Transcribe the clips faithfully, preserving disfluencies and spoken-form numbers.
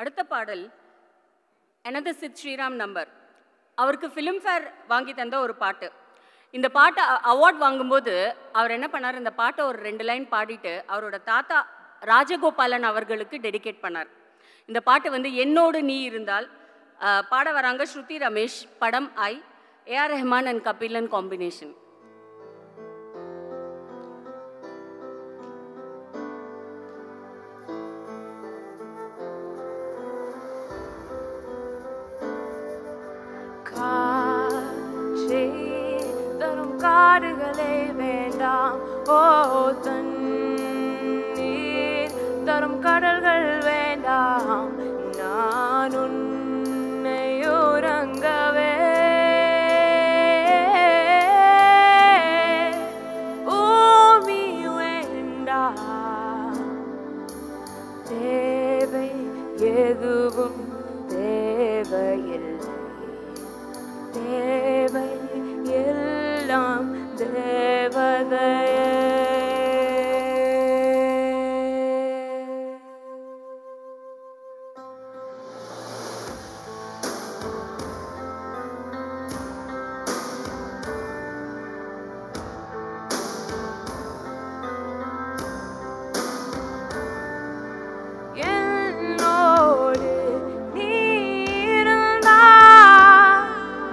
அடுத்த பாடல் another Sid Sriram number. அவருக்கு ஃபிலிம்ஃபேர் வாங்கி தந்த ஒரு பாட்டு. இந்த பாட்டை அவார்ட் வாங்கும்போது அவர் என்ன பண்ணார், இந்த பாட்டை ஒரு ரெண்டு லைன் பாடிட்டு அவரோட தாத்தா ராஜகோபாலன் அவர்களுக்கு டெடிகேட் பண்ணார். இந்த பாட்டு வந்து என்னோடு நீ இருந்தால். பாட வராங்க ஸ்ருதி ரமேஷ். படம் I. A R Rahman and Kabilan combination. தரும் காடுகளே வேண்டாம், ஓ தண்ணீர் தரும் கடல்கள் வேண்டாம், நான் உன்னை உறங்கவே பூமி வேண்டாம், தேவை எதுவும் தேவையில்லை, தேவை எல்லாம் தேவதையே. என்னோடு நீ இருந்தால்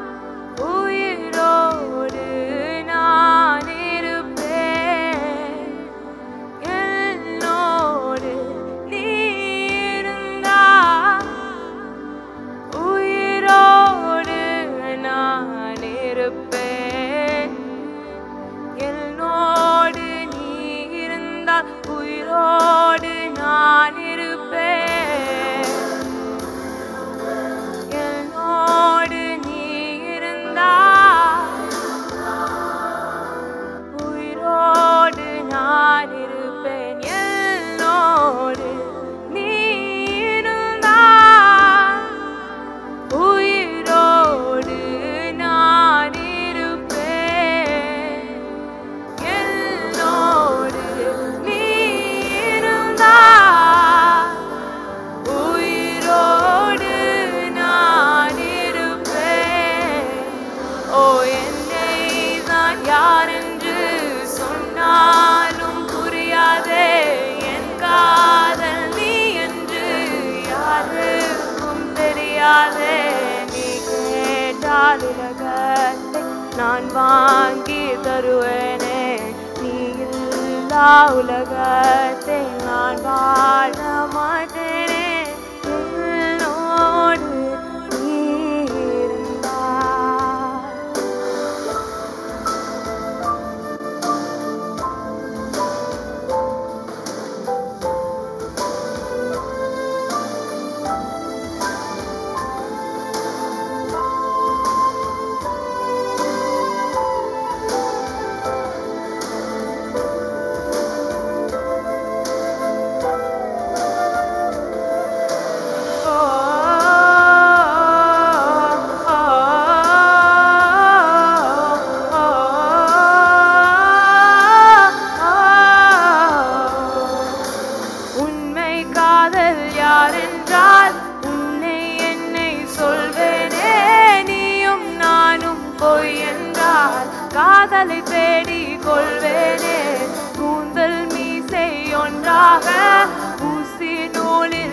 உயிரோடு நான் இருப்பேன். என்னோடு நீ இருந்தால் உயிரோடு நான் இருப்பேன். என்னோடு நீ இருந்தால் உயிரோடு நான் இருப்பேன். என்னோடு நீ இருந்தால் உயிரோடு நான் இருப்பேன். என்னோடு நீ இருந்தால் உயிரோடு நான் இருப்பேன். என்னோடு நீ இருந்தால் உயிரோடு நான் இருப்பேன். ஓ என்னை தான் யாரென்று சொன்னாலும் புரியாதே, என் காதல் நீ என்று யாருக்கும் தெரியாதே. நீ கேட்டால் உலகத்தை நான் வாங்கி தருவேனே, நீ இல்லா உலகத்தை நான் வாழ மாட்டேனே. என்னோடு நீ இருந்தால் உண்மை காதல் யாரென்றால் உன்னை என்னை சொல்வேனே. நீயும் நானும் பொய் என்றால் காதலை தேடி கொள்வேனே. கூந்தல் மீசை ஒன்றாக ஊசி நூலில்